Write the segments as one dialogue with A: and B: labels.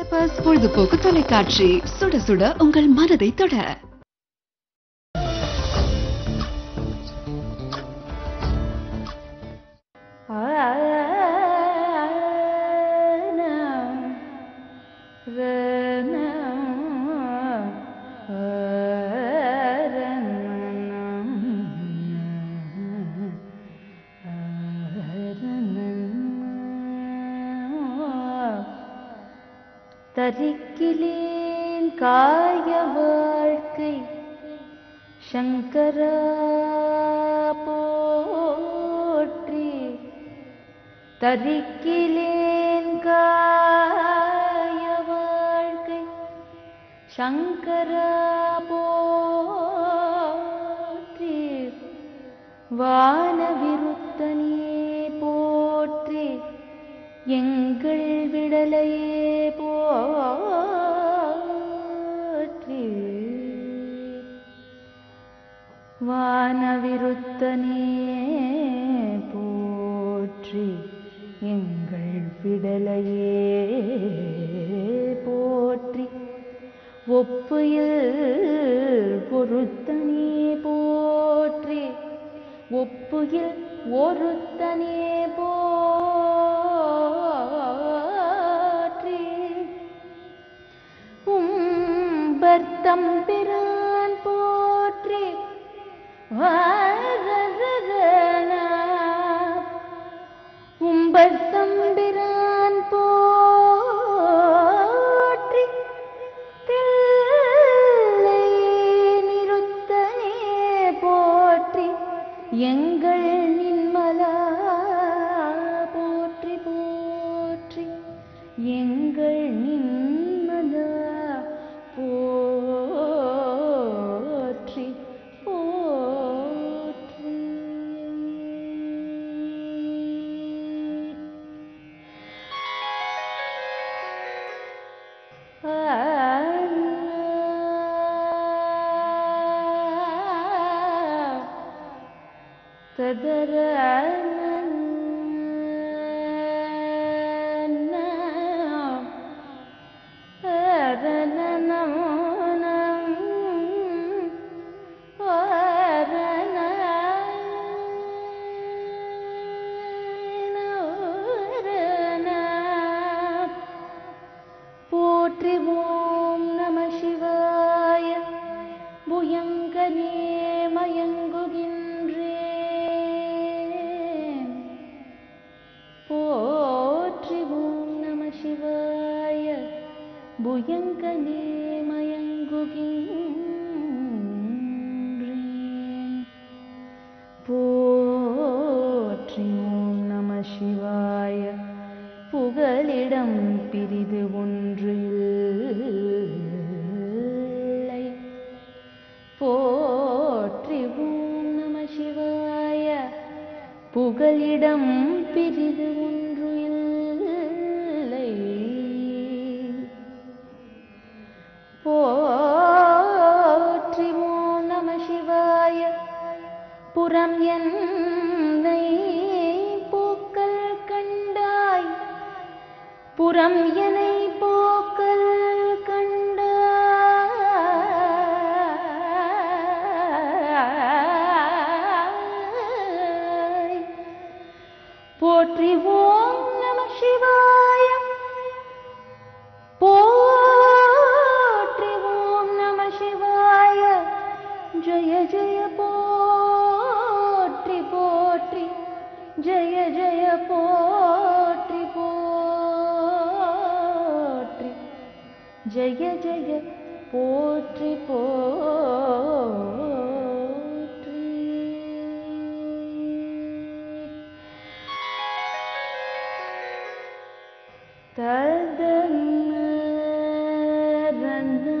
A: Purpose பொழுதுபோக்கு தொலைக்காட்சி, சுட சுட உங்கள் மனதை தொட.
B: தரிக்கிலேன் காய வாழ்க்கை சங்கரா போற்றி. தரிக்கிலேன் காய வாழ்க்கை சங்கரா போற்றி. வானவிருத்தனே போற்றி. எங்கள் விடலையே போற்றி. வானவிருத்தனே போற்றி. எங்கள் விடலையே போற்றி. ஒப்புயில் ஒருத்தனே போற்றி. ஒப்புயில் ஒருத்தனே போற்றி. உம்பர்த்தம்பிரான் போற்றி. உம்பர்த்தம்பிரான் போற்றி. தில்லை நிறுத்தனே போற்றி. எங்கள் நின்மலா போற்றி போற்றி. எங்கள் நின்மலா போற்றி போற்றி. போற்றி ஓம் நம சிவாய. புயங்கனே மயங்குகின்றேன். போற்றி ஓம் நம சிவாய. புயங்கனே மயங்குகின்றேன். போற்றி ஓம் நம சிவாய. புகலிடம் பிரிது ஒன்று இல்லை. போற்றி ஓம் நம சிவாய. புகலிடம் பிரிது ஒன்று இல்லை. போற்றி ஓம் நம சிவாய. புறம் என்னை போக்கல் கண்டாய். புறம் என்னை போக்கல் கண்டாய். போற்றி ஓம் நம சிவாய. போற்றி ஓம் நம சிவாய. ஜய ஜய போற்றி போற்றி. ஜய ஜய போற்றி போற்றி. ஜய ஜய போற்றி போற்றி. ததன்ன ரன்ன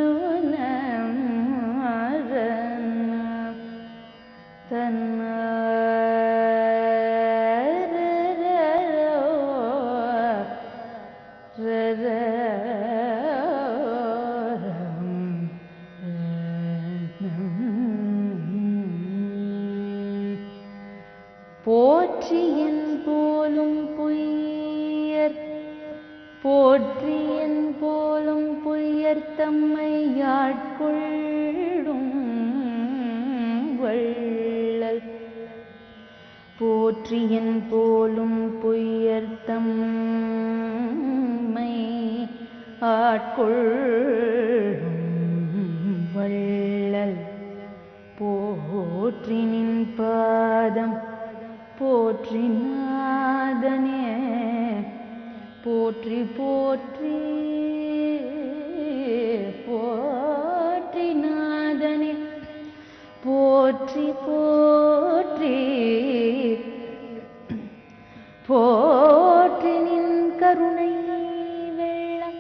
B: தன்ன போற்றியன் போலும் பொய்யர். போற்றியன் தம்மை ஆட்கொள்ளும் வள்ளல் போற்றியன் போலும் பொய்யர் தம்மை ஆட்கொள்ளும் வள்ளல் போற்றி நின் பாதம் போற்றி நாதனே போற்றி போற்றி போற்றி நாதனே போற்றி போற்றி போற்றி நின் கருணை வெள்ளம்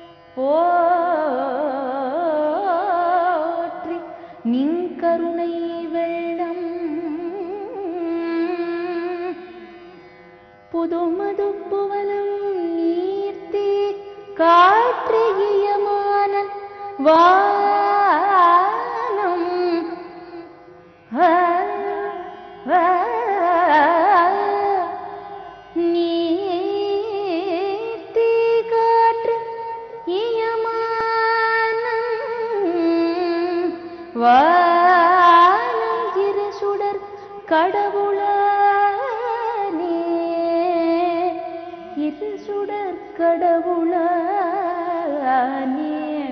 B: போற்றி நின் கருணை வெள்ளம் புதுமது புவனம் நீர்த்தி காற்றியமானன் வானம் நீர்த்தி காற்று இயமானன் வானம் இரு சுடர் கடவுளானே இரு சுடர் கடவுளானே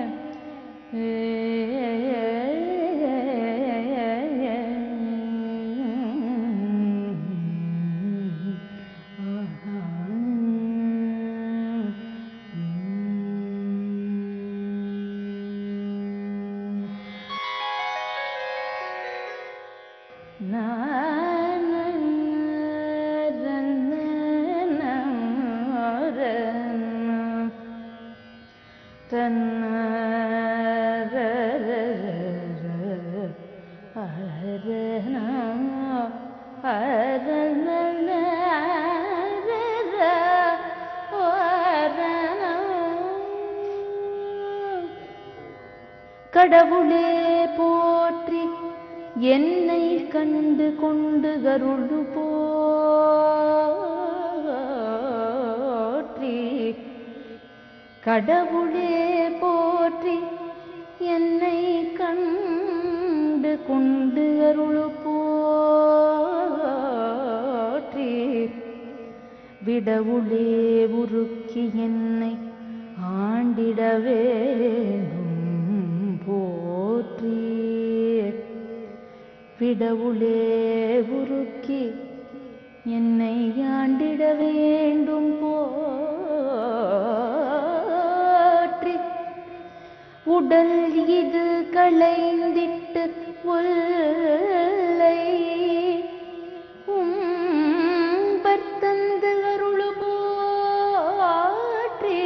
B: கடவுளே போற்றி என்னை கண்டு கொண்டு கருளு போற்றி கடவுளே போற்றி என்னை கண்டு கொண்டு அருளு போற்றி விடவுளே உருக்கி என்னை ஆண்டிட வேண்டும் போற்றி விடவுளே உருக்கி என்னை ஆண்டிட வேண்டும் போற்றி உடல் இது களைந்திட்டு ஒல்லை உம்பர்த்தந்து அருளு போற்றி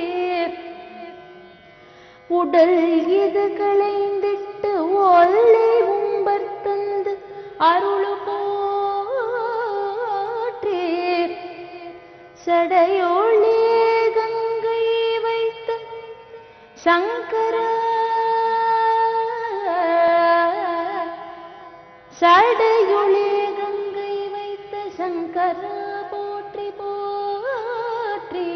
B: உடல் இது களைந்திட்டு ஒல்லை உம்பர்த்தந்து அருளு போற்றி சடையோளே கங்கை வைத்த சங்கரா சடையோளே கங்கை வைத்த சங்கரா போற்றி போற்றி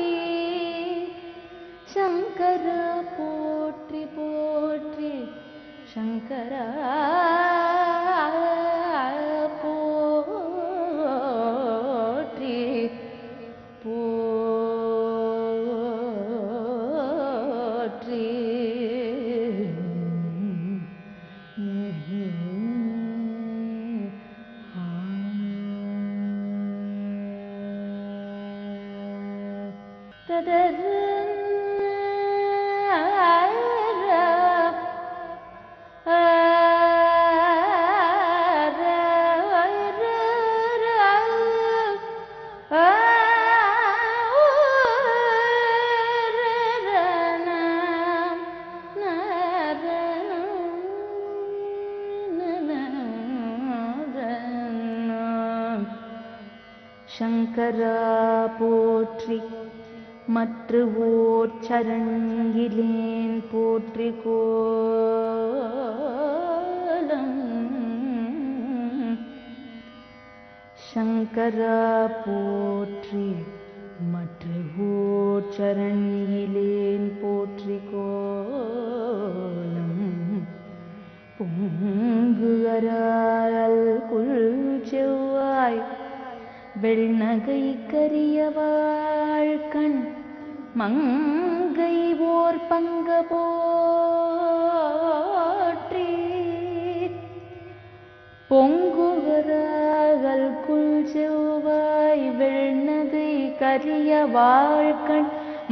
B: சங்கரா போற்றி போற்றி சங்கரா போற்றி போற்றி சங்கரா போற்றி மற்ற ஓர் சரண்கிலேன் போற்றி கோலம் சங்கரா போற்றி மற்ற ஓர் சரண்கிலேன் போற்றி கோலம் வெண்நகை கரிய வாழ்கண் மங்கை ஓர் பங்க போற்றி பொங்குவராகல் குல் செவ்வாய் வெண்நகை கரிய வாழ்கண்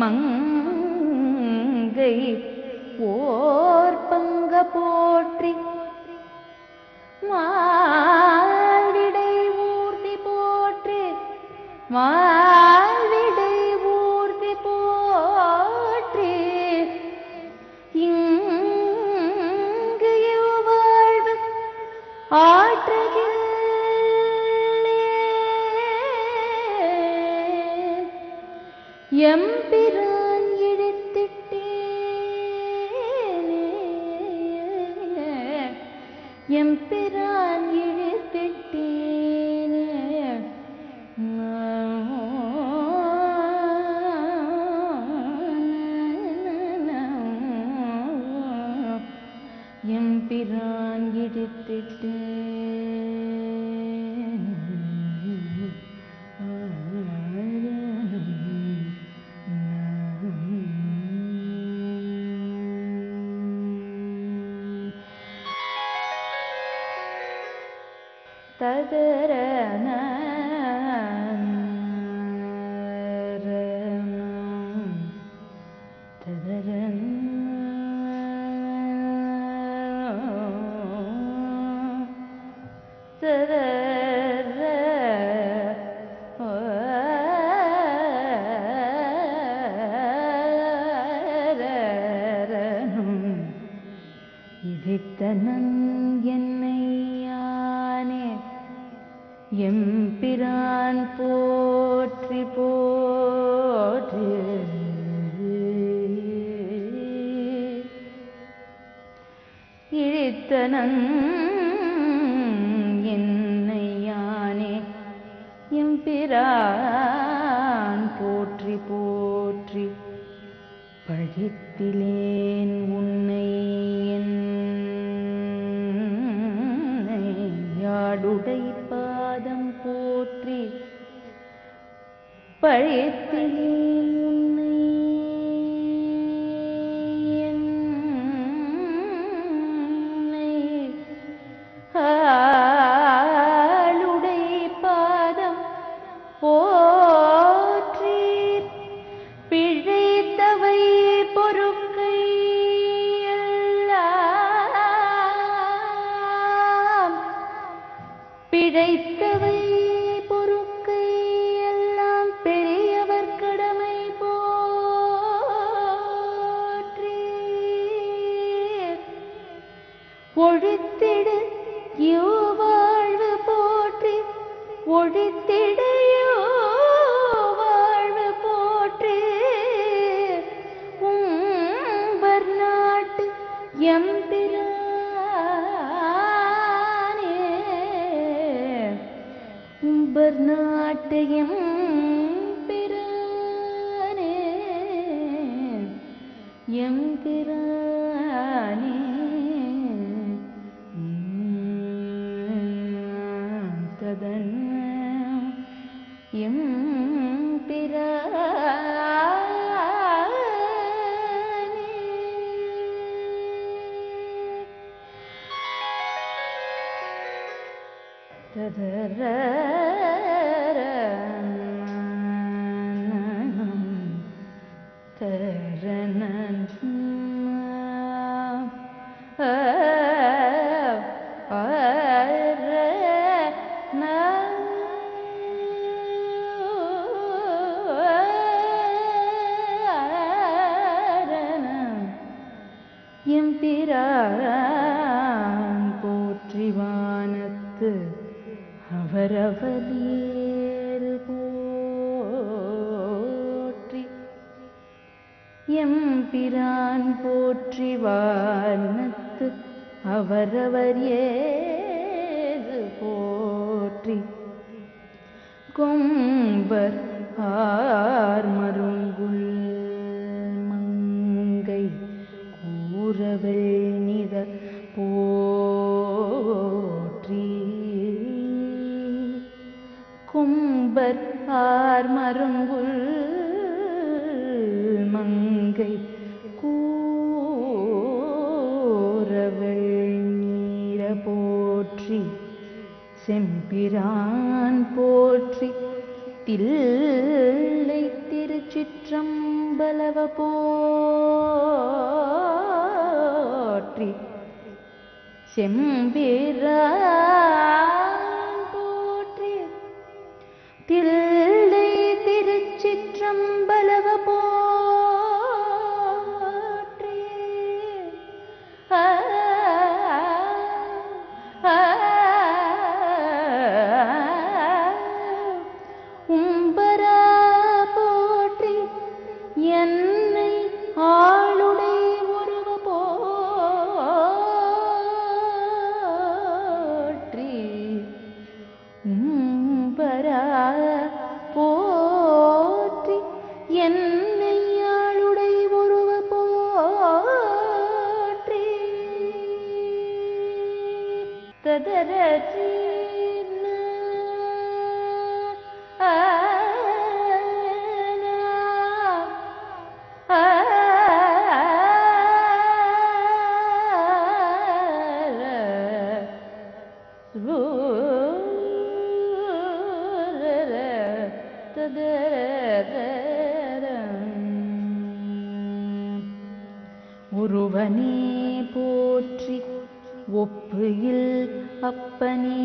B: மங்கை ஓர் பங்க போற்றி மால்விடை ஊர்தி போற்றி மால்விடை ஊர்தி போற்றி இங்கு வாழ்வு ஆற்றுகிறேன் எம்பிரான் இழுத்திட்டேனே எம்பிரான் இழுத்திட்டேனே எம்பிரான் இழுத்திட்டேன் ததரன ததரன் ததர இதித்தனன் என்னை யானே எம்பிரான் போற்றி போற்றி இழித்தனன் என்னை யானே எம்பிரான் போற்றி போற்றி பழித்திலேன் உன்னை யாடுடை பாதம் போற்றி பழித்திலேன் உன்னை ஆளுடை பாதம் போற்றி பிழைத்தவை பொறுக்கை எல்லாம் பிழைத்தவை பொறுக்கை எல்லாம் பெரியவர் கடமை போற்றி ஒழித்திடு வாழ்வு போற்றி ஒழித்திடு வாழ்வு போற்றி உம்பர் நாட்டு எம்பிரானே உம்பர் நாட்டு எம்பிரானே எம்பிரானே ததன் எம்பிரானே ததர தரணன் எம்பிரான் போற்றி வானத்து அவரவர் ஏறு போற்றி எம்பிரான் போற்றி வானத்து அவரவர் ஏறு போற்றி கொம்பர் ஆர்மருங்குல் மங்கை கூறவெள் நிற போற்றி கொம்பர் போற்றி செம்பிரான் போற்றி தில்லை திருச்சிற்றம்பலவ போற்றி உம்பரா போற்றி என்னை ஆளுடை உருவ போற்றி உம்பரா போற்றி என்னை ஆளுடை உருவ போற்றி ததரசி ஒருவனே போற்றி ஒப்பு இல் அப்பனே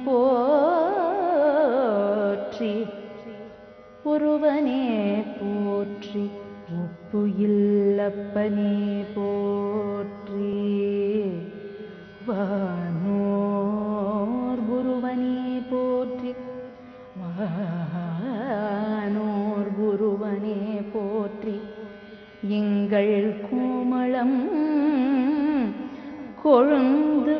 B: போற்றி ஒருவனே போற்றி ஒப்பு இல் அப்பனே போற்றி வானோர் குருவனே போற்றி வானோர் குருவனே போற்றி எங்கள் கோமளம் கொழுந்து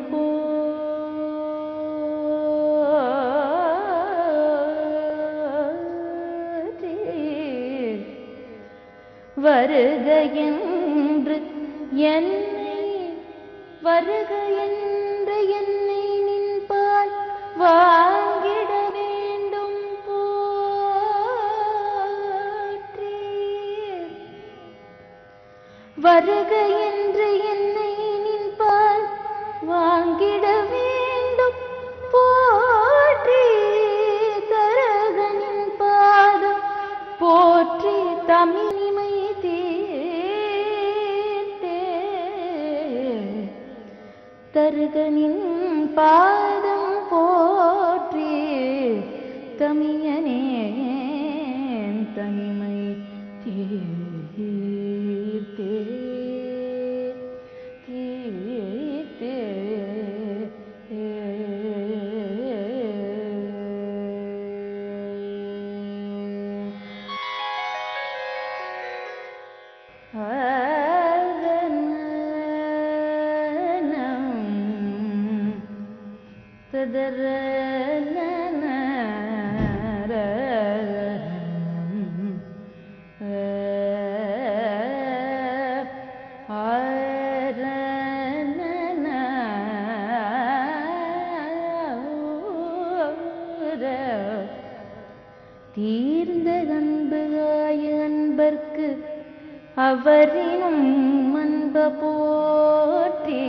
B: போற்றி வருக என்று என்னை வருக என்று என்னை நின்பால் வாங்கிட வேண்டும் போற்றி வருக என்று என்னை நின்பால் வாங்கிட வேண்டும் போற்றி தரகனின் பாதம் போற்றி தமிழிமை தீர்த்தே தருகனின் பாதம் போற்றி தமியனே தனிமை தீர்த்தே தீர்த்தே தீர்ந்த அன்புகாய அன்பர்க்கு அவரினும் அன்ப போற்றி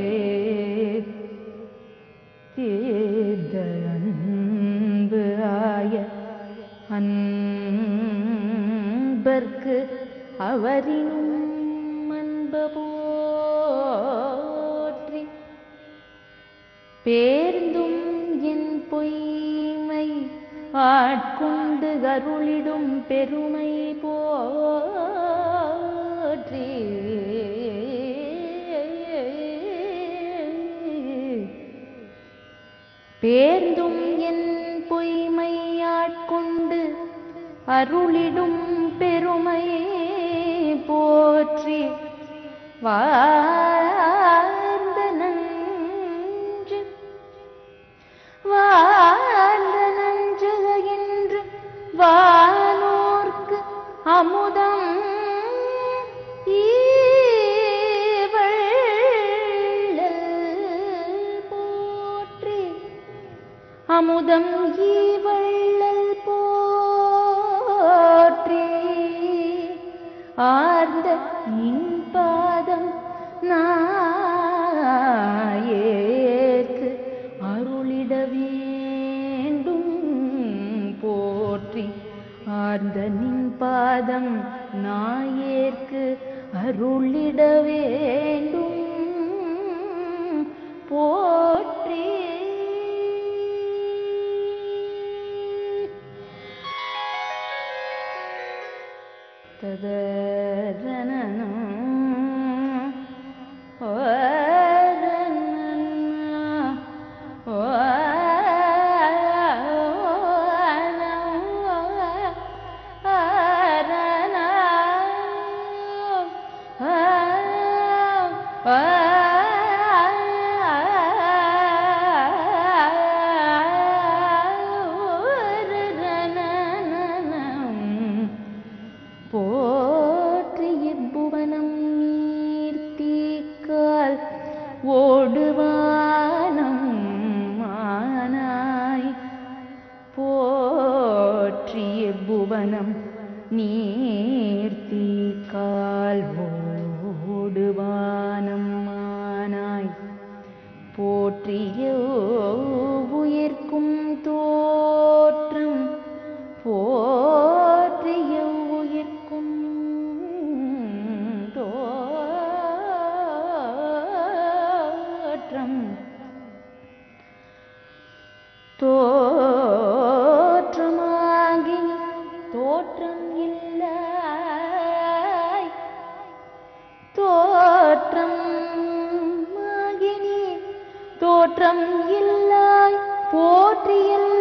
B: தீர்ந்த அன்பு ஆய அன்பர்க்கு அவரினும் அன்ப போற்றி பேர்ந்தும் என் பொய்மை ஆட்கொண்டு அருளிடும் பெருமை போற்றி பேர்ந்தும் என் பொய்மை ஆட்கொண்டு அருளிடும் பெருமை போற்றி வாழ்ந்த நஞ்சு வாழ்ந்த நஞ்சு என்று வானோர்க்கு அமுதம் போற்றி அமுதம் ஈவள்ளல் போற்றி ஆர்ந்த நின் பாதம் நாயேற்கு அருளிட வேண்டும் போற்றி ஆர்ந்த நின் பாதம் நாயேற்கு அருளிட வேண்டும் போற்றி. ததரணம் போற்றிய புவனம் நீர்த்தீக்கால் ஓடுவானம் மானாய். போற்றிய புவனம் நீர்த்தீக்கால் ஓடுவானம் மானாய். போற்றிய உயிர்க்கும் தோற்றம் போற்றிய உயிர்க்கும் தோற்றம் தோற்றமாகி தோற்றம் இல்லாய். தோற்றம் ஆகினி தோற்றம் இல்லாய். போற்றியல்